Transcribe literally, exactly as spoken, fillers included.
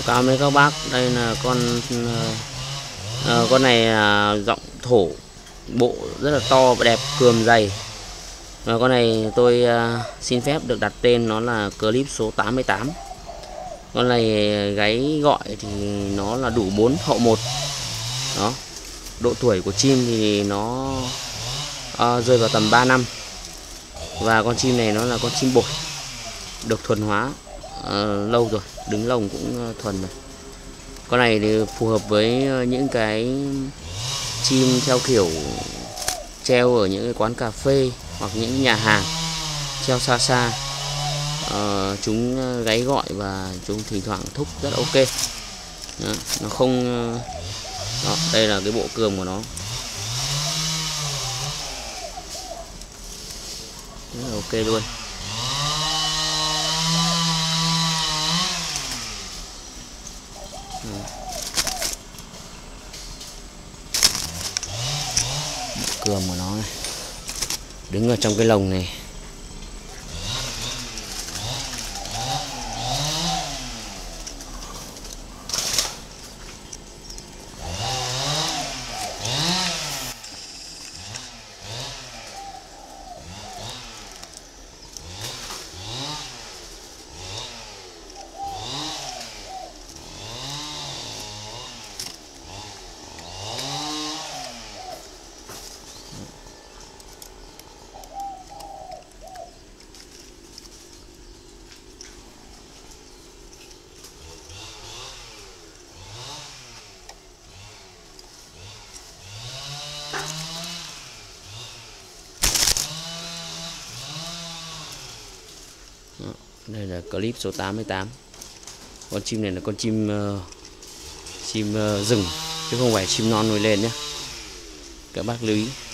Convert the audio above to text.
Báo cáo với các bác, đây là con uh, con này uh, giọng thổ bộ rất là to và đẹp, cườm dày. Và con này tôi uh, xin phép được đặt tên nó là Clip số tám mươi tám. Con này gáy gọi thì nó là đủ bốn hậu một. Đó. Độ tuổi của chim thì nó uh, rơi vào tầm ba năm. Và con chim này nó là con chim bổi, được thuần hóa uh, lâu rồi, đứng lồng cũng uh, thuần rồi. Con này thì phù hợp với những cái chim theo kiểu treo ở những cái quán cà phê hoặc những nhà hàng, treo xa xa. Uh, chúng gáy gọi và chúng thỉnh thoảng thúc rất là ok. Đó, nó không. Đó, đây là cái bộ cườm của nó, rất là ok luôn. Cườm của nó này, đứng ở trong cái lồng này. Đây là Clip số tám mươi tám. Con chim này là con chim uh, chim uh, rừng chứ không phải chim non nổi lên nhé, các bác lưu ý.